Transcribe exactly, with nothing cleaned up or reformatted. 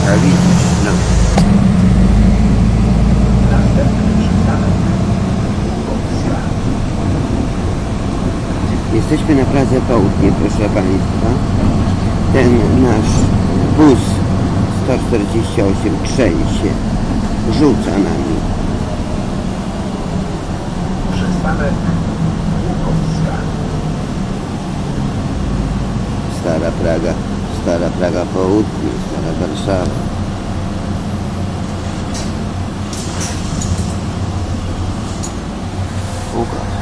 A widzisz, no. Jesteśmy na Plaza Południe, proszę Państwa. Ten nasz bus sto czterdzieści osiem trzęsie, rzuca nami. Przystanek Łukowska. Stara Praga, Stara Praga Południe, Stara Warszawa. Łukasz.